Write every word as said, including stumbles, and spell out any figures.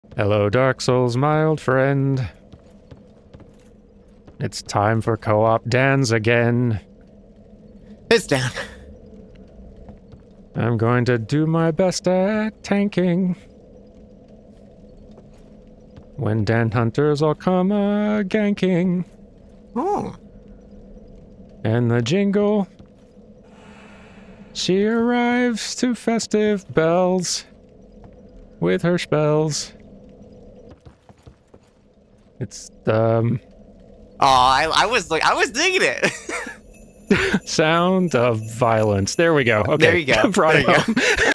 Hello, Dark Souls, my old friend. It's time for co-op Dans again. It's down. I'm going to do my best at tanking. When Dan Hunters all come a ganking. Oh. And the jingle. She arrives to festive bells. With her spells. It's, um... Oh, I, I was like, I was digging it. Sound of violence. There we go. Okay. There you go. Brought There it you home. go.